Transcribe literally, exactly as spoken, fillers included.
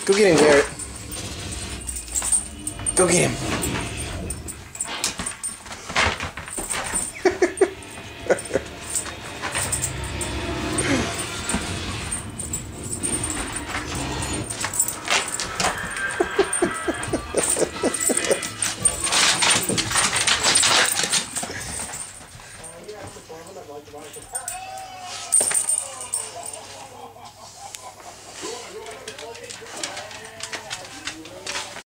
Go get him, Garret. Go get him. You have to form it like